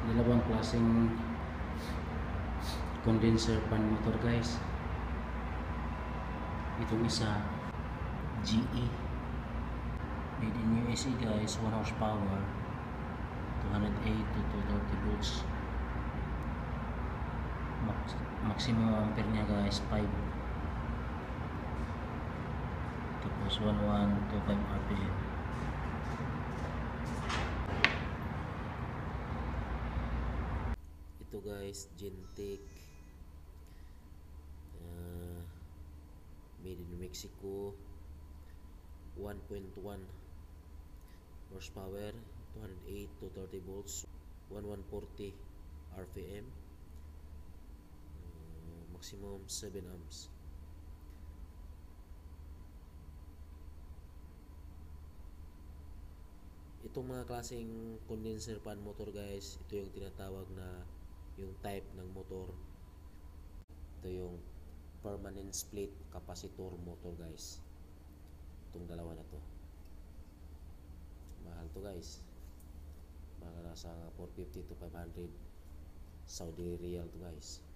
Dalawang klaseng condenser fan motor guys. Itong isa GE made in USA guys, 1 horsepower, 208 to 230 volts. Maximum ampere niya guys 5, tapos 1125 rpm. Ito guys, Gentek, made in Mexico, 1.1 horsepower, 208 to 30 volts, 1140 rpm, maximum 7 amps. Itong mga klaseng condenser fan motor guys, ito yung tinatawag na yung type ng motor. Ito yung permanent split capacitor motor guys. Itong dalawa na to, mahal to guys, mga nasa 450 to 500 Saudi Riyal to guys.